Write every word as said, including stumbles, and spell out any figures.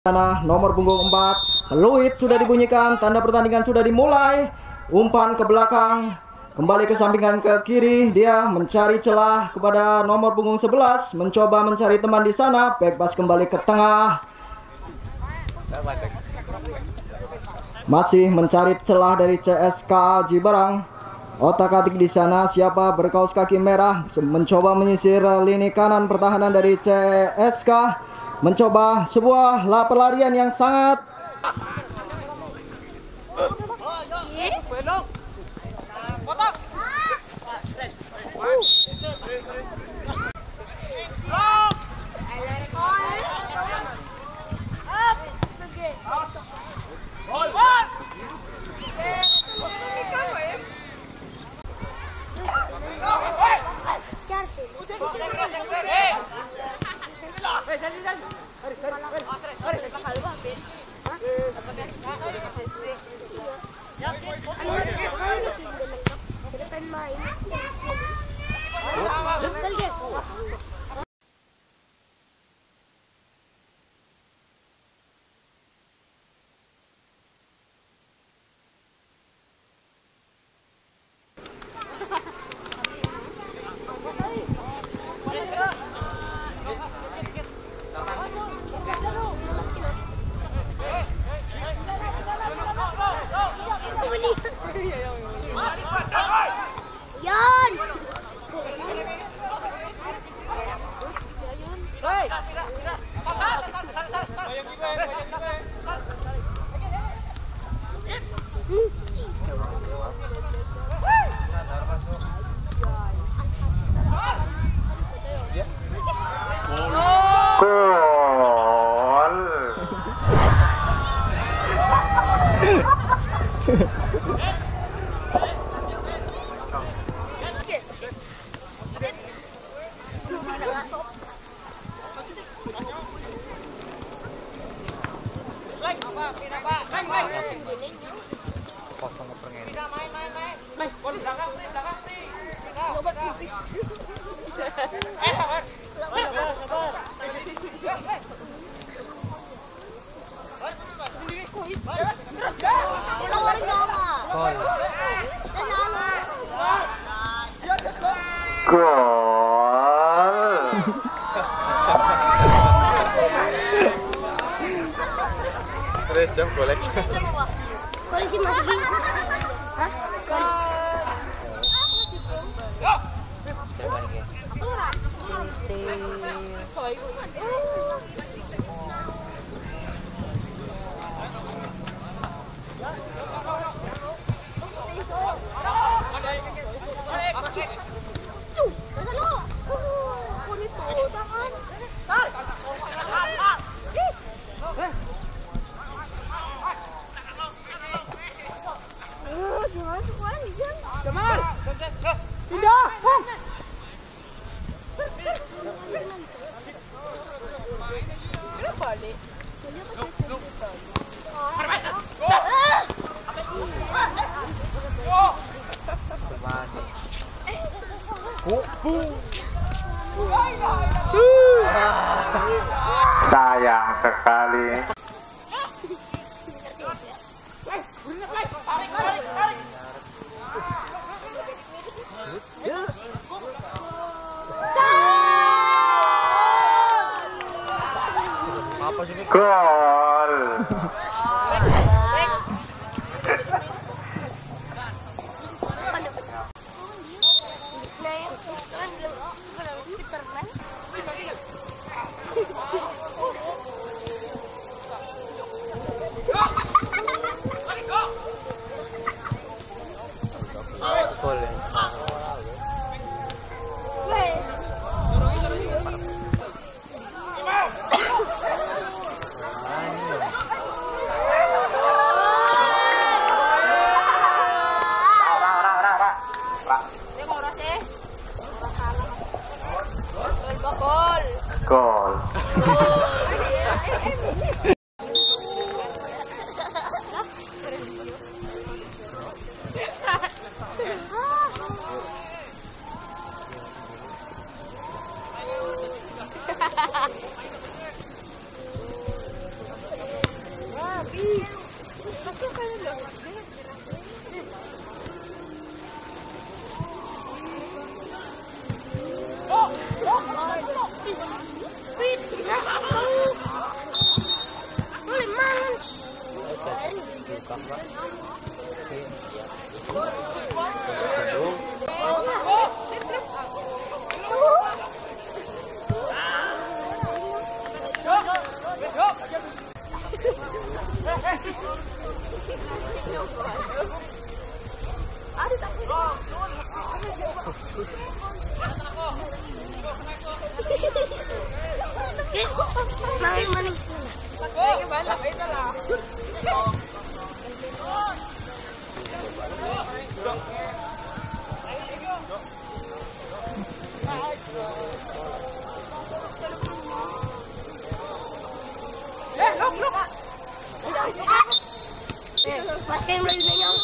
Sana nomor punggung empat, peluit sudah dibunyikan, tanda pertandingan sudah dimulai. Umpan ke belakang, kembali ke sampingan ke kiri, dia mencari celah kepada nomor punggung sebelas, mencoba mencari teman di sana, back pass kembali ke tengah. Masih mencari celah dari C S K A Jibarang. Otak-atik di sana, siapa berkaos kaki merah mencoba menyisir lini kanan pertahanan dari C S K. Mencoba sebuah pelarian yang sangat jam golek. Koleksi masuk di. Hah? Sayang sekali. Gol. Gol. Wait, kau. Boleh mangan. Maning maning. Eh, look, look. Eh, makin beli nyong.